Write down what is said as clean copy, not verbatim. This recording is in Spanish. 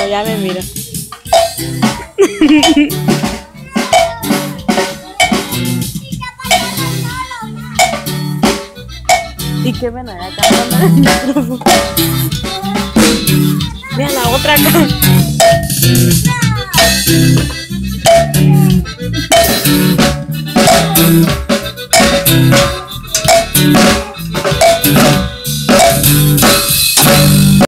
ya me miro. ¿Y qué ven allá acá? Mira la otra acá.